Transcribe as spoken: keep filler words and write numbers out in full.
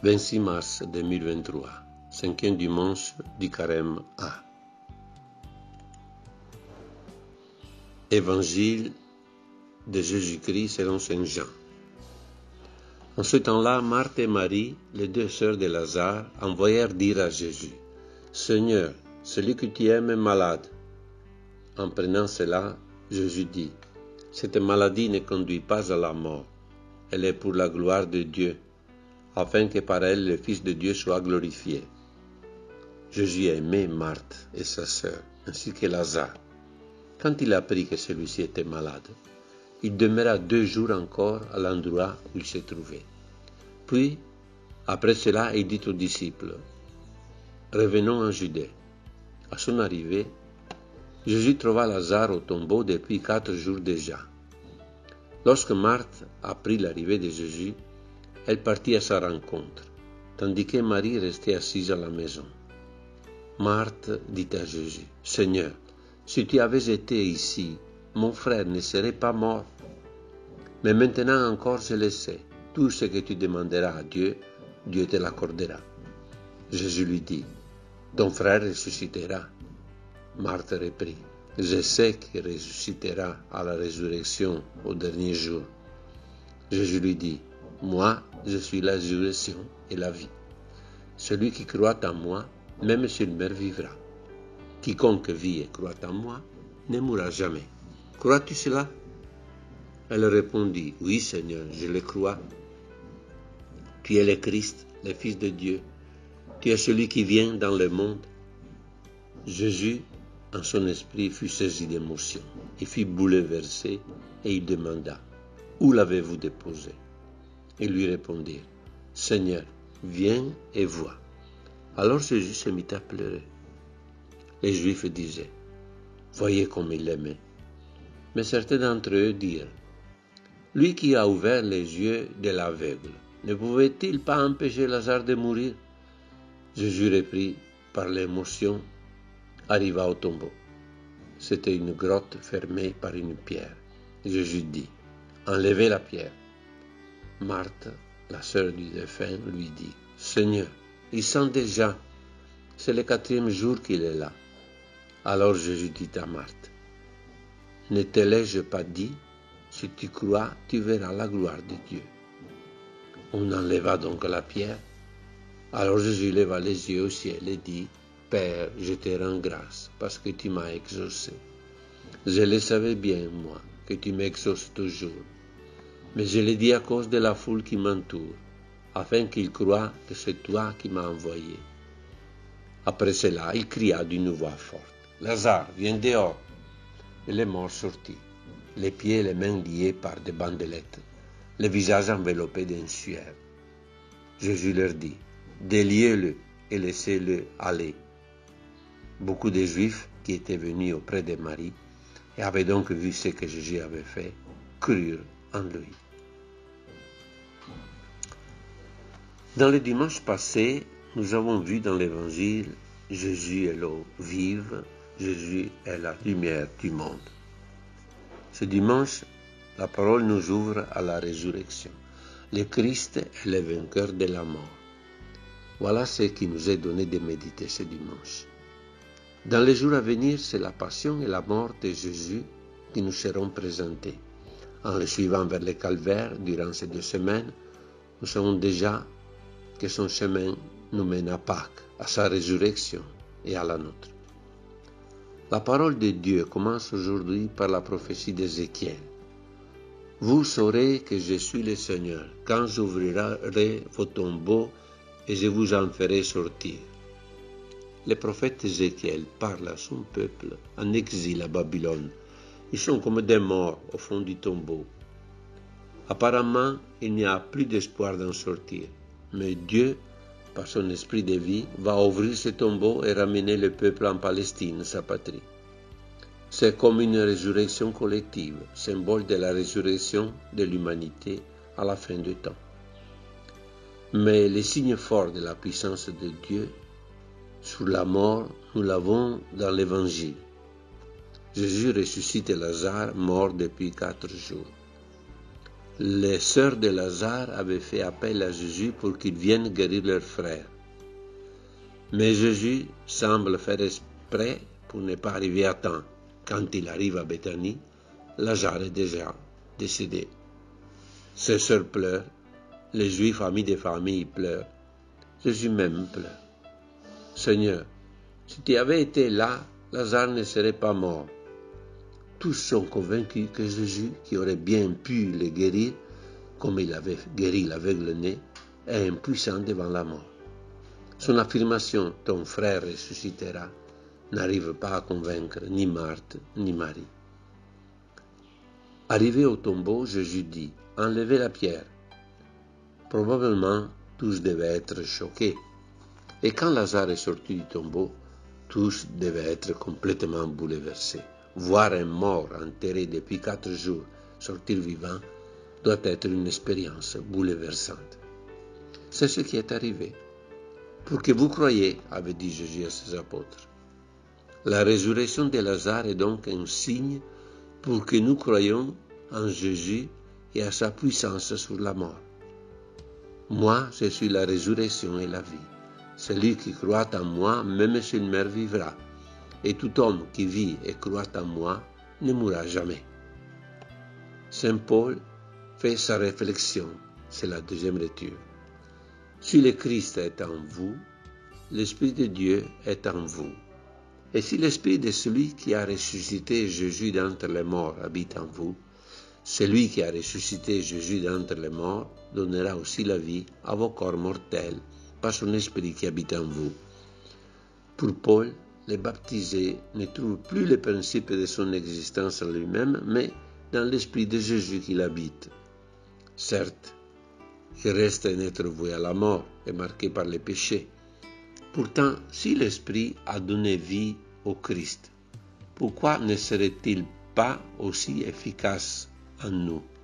vingt-six mars deux mille vingt-trois, cinquième dimanche du carême A. Évangile de Jésus-Christ selon Saint Jean. En ce temps-là, Marthe et Marie, les deux sœurs de Lazare, envoyèrent dire à Jésus, « Seigneur, celui que tu aimes est malade. » En prenant cela, Jésus dit, « Cette maladie ne conduit pas à la mort, elle est pour la gloire de Dieu, afin que par elle le Fils de Dieu soit glorifié. » Jésus aimait Marthe et sa sœur, ainsi que Lazare. Quand il apprit que celui-ci était malade, il demeura deux jours encore à l'endroit où il se trouvait. Puis, après cela, il dit aux disciples, « Revenons en Judée. » À son arrivée, Jésus trouva Lazare au tombeau depuis quatre jours déjà. Lorsque Marthe apprit l'arrivée de Jésus, elle partit à sa rencontre, tandis que Marie restait assise à la maison. Marthe dit à Jésus, « Seigneur, si tu avais été ici, mon frère ne serait pas mort. Mais maintenant encore je le sais, tout ce que tu demanderas à Dieu, Dieu te l'accordera. » Jésus lui dit, « Ton frère ressuscitera. » Marthe reprit, « Je sais qu'il ressuscitera à la résurrection au dernier jour. » Jésus lui dit, « Moi, je suis la résurrection et la vie. Celui qui croit en moi, même s'il meurt, vivra. Quiconque vit et croit en moi, ne mourra jamais. Crois-tu cela ?» Elle répondit, « Oui, Seigneur, je le crois. Tu es le Christ, le Fils de Dieu. Tu es celui qui vient dans le monde. » Jésus, en son esprit, fut saisi d'émotion. Il fut bouleversé et il demanda, « Où l'avez-vous déposé ?» Ils lui répondirent, « Seigneur, viens et vois. » Alors Jésus se mit à pleurer. Les Juifs disaient, « Voyez comme il l'aimait. » Mais certains d'entre eux dirent, « Lui qui a ouvert les yeux de l'aveugle, ne pouvait-il pas empêcher Lazare de mourir ?» Jésus reprit par l'émotion, arriva au tombeau. C'était une grotte fermée par une pierre. Jésus dit, « Enlevez la pierre. » Marthe, la sœur du défunt, lui dit, « Seigneur, il sent déjà, c'est le quatrième jour qu'il est là. » Alors Jésus dit à Marthe, « Ne te l'ai-je pas dit, si tu crois, tu verras la gloire de Dieu. » On enleva donc la pierre. Alors Jésus leva les yeux au ciel et dit, « Père, je te rends grâce, parce que tu m'as exaucé. Je le savais bien, moi, que tu m'exauces toujours. Mais je le dis à cause de la foule qui m'entoure, afin qu'ils croient que c'est toi qui m'as envoyé. » Après cela, il cria d'une voix forte, « Lazare, viens dehors !» Et les morts sortirent, les pieds et les mains liés par des bandelettes, le visage enveloppé d'une sueur. Jésus leur dit, « Déliez-le et laissez-le aller. » Beaucoup de Juifs qui étaient venus auprès de Marie et avaient donc vu ce que Jésus avait fait, crurent en lui. Dans le dimanche passé, nous avons vu dans l'Évangile, Jésus est l'eau vive, Jésus est la lumière du monde. Ce dimanche, la parole nous ouvre à la résurrection. Le Christ est le vainqueur de la mort. Voilà ce qui nous est donné de méditer ce dimanche. Dans les jours à venir, c'est la passion et la mort de Jésus qui nous seront présentés. En le suivant vers le calvaire durant ces deux semaines, nous savons déjà que son chemin nous mène à Pâques, à sa résurrection et à la nôtre. La parole de Dieu commence aujourd'hui par la prophétie d'Ézéchiel. « Vous saurez que je suis le Seigneur, quand j'ouvrirai vos tombeaux et je vous en ferai sortir. » Le prophète Ézéchiel parle à son peuple en exil à Babylone. Ils sont comme des morts au fond du tombeau. Apparemment, il n'y a plus d'espoir d'en sortir. Mais Dieu, par son esprit de vie, va ouvrir ce tombeau et ramener le peuple en Palestine, sa patrie. C'est comme une résurrection collective, symbole de la résurrection de l'humanité à la fin du temps. Mais le signe fort de la puissance de Dieu sur la mort, nous l'avons dans l'Évangile. Jésus ressuscite Lazare, mort depuis quatre jours. les sœurs de Lazare avaient fait appel à Jésus pour qu'il vienne guérir leur frère. Mais Jésus semble faire exprès pour ne pas arriver à temps. Quand il arrive à Béthanie, Lazare est déjà décédé. Ses sœurs pleurent, les Juifs amis des familles pleurent, Jésus même pleure. Seigneur, si tu avais été là, Lazare ne serait pas mort. Tous sont convaincus que Jésus, qui aurait bien pu les guérir, comme il avait guéri l'aveugle-né, est impuissant devant la mort. Son affirmation « ton frère ressuscitera » n'arrive pas à convaincre ni Marthe ni Marie. Arrivé au tombeau, Jésus dit « enlevez la pierre ». Probablement, tous devaient être choqués. Et quand Lazare est sorti du tombeau, tous devaient être complètement bouleversés. Voir un mort enterré depuis quatre jours sortir vivant doit être une expérience bouleversante. C'est ce qui est arrivé. Pour que vous croyiez, avait dit Jésus à ses apôtres. La résurrection de Lazare est donc un signe pour que nous croyions en Jésus et à sa puissance sur la mort. Moi, je suis la résurrection et la vie. Celui qui croit en moi, même s'il meurt, vivra. Et tout homme qui vit et croit en moi ne mourra jamais. Saint Paul fait sa réflexion, c'est la deuxième lecture. Si le Christ est en vous, l'Esprit de Dieu est en vous. Et si l'Esprit de celui qui a ressuscité Jésus d'entre les morts habite en vous, celui qui a ressuscité Jésus d'entre les morts donnera aussi la vie à vos corps mortels par son Esprit qui habite en vous. Pour Paul, les baptisés ne trouvent plus le principe de son existence en lui-même, mais dans l'Esprit de Jésus qui l'habite. Certes, il reste un être voué à la mort et marqué par les péchés. Pourtant, si l'Esprit a donné vie au Christ, pourquoi ne serait-il pas aussi efficace en nous?